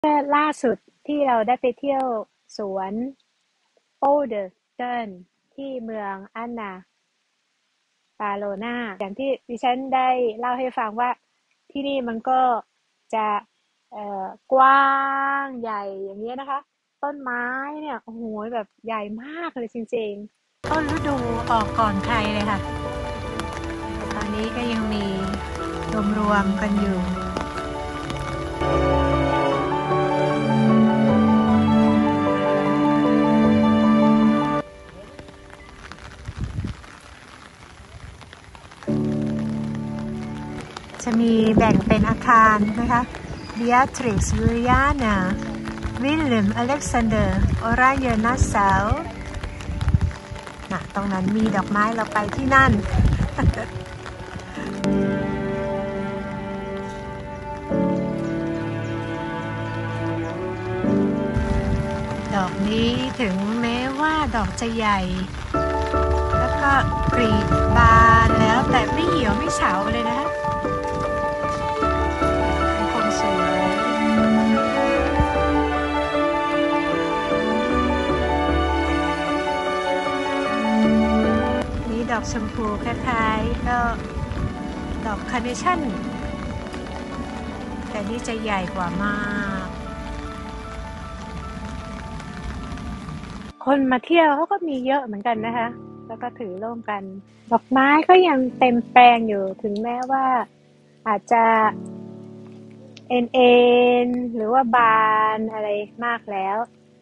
ล่าสุดที่เราได้ไปเที่ยวสวนโอเดอร์เทิร์นที่เมืองอันนาบาโลนาอย่างที่ดิฉันได้เล่าให้ฟังว่าที่นี่มันก็จะกว้างใหญ่อย่างนี้ยนะคะต้นไม้เนี่ยโอ้โหแบบใหญ่มากเลยจริงๆต้นฤดูออกก่อนใครเลยค่ะตอนนี้ก็ยังมีรวมๆกันอยู่ จะมีแบ่งเป็นอาคารนะคะ Beatrix Juliana Willem Alexander Oriana Sal ตรงนั้นมีดอกไม้เราไปที่นั่น ดอกนี้ถึงแม้ว่าดอกจะใหญ่แล้วก็กลีบบานแล้วแต่ไม่เหี่ยวไม่เฉาเลยนะคะคงสวยนี่ดอกชมพูคล้ายๆก็ดอกคาร์เนชั่นแต่นี่จะใหญ่กว่ามากคนมาเที่ยวเขาก็มีเยอะเหมือนกันนะคะแล้วก็ถือร่วมกันดอกไม้ก็ยังเต็มแปลงอยู่ถึงแม้ว่าอาจจะเอ็นหรือว่าบานอะไรมากแล้ว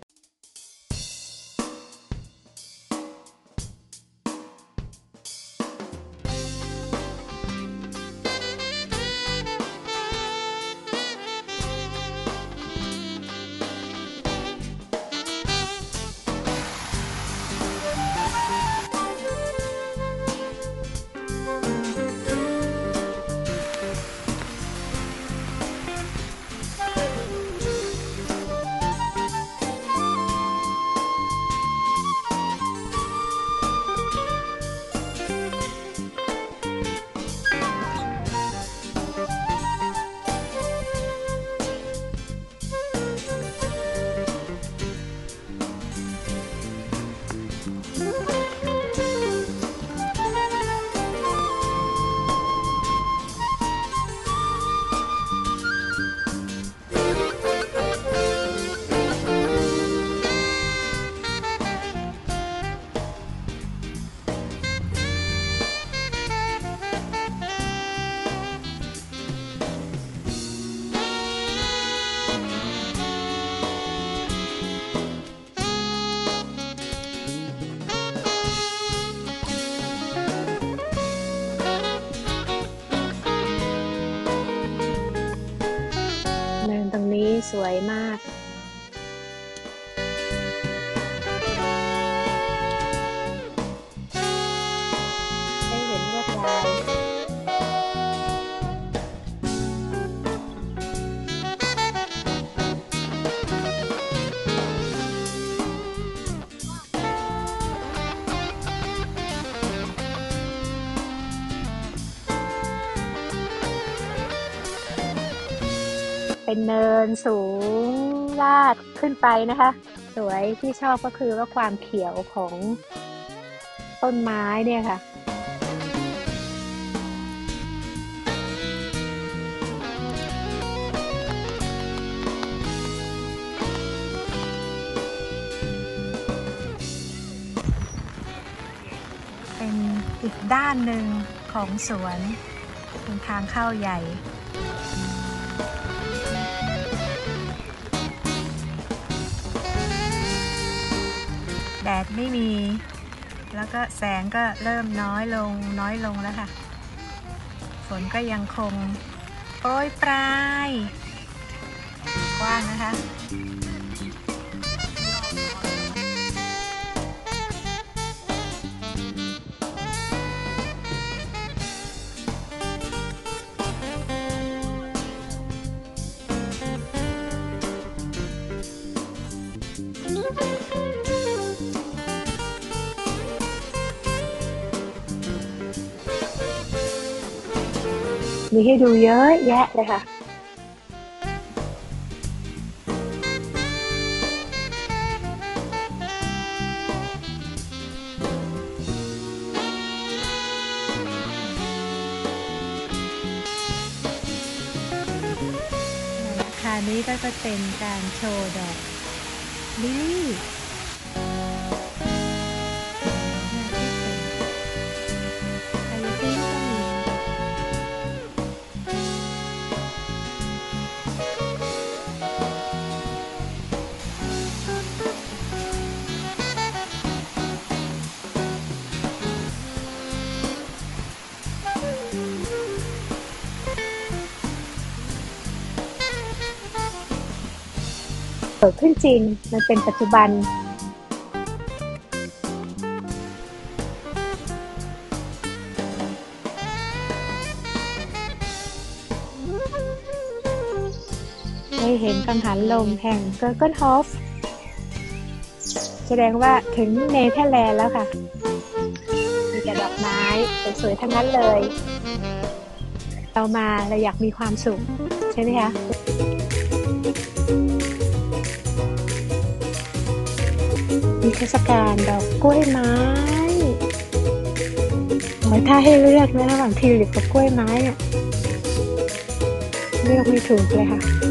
เนินตรงนี้สวยมากได้เห็นลวดลายเป็นเนินสูงลาดขึ้นไปนะคะสวยที่ชอบก็คือว่าความเขียวของต้นไม้เนี่ยค่ะเป็นอีกด้านหนึ่งของสวนเป็นทางเข้าใหญ่แดดไม่มีแล้วก็แสงก็เริ่มน้อยลงแล้วค่ะฝนก็ยังคงโปรยปลายกว้างนะคะมีให้ดูเยอะแยะเลยค่ะก็จะเป็นการโชว์ดอกลิลลี่ไฮยาซินก็มีเกิดขึ้นจริงมันเป็นปัจจุบันได้เห็นกังหันลมแห่งเกิร์เกิลฮอฟแสดงว่าถึงเนเธอร์แลนด์แล้วค่ะมีแต่ดอกไม้สวยๆทั้งนั้นเลยเรามาเราอยากมีความสุขใช่ไหมคะมีเทศกาลดอกกล้วยไม้ถ้าให้เลือกนะระหว่างทิวลิปกับกล้วยไม้เลือกไม่ถูกเลยค่ะ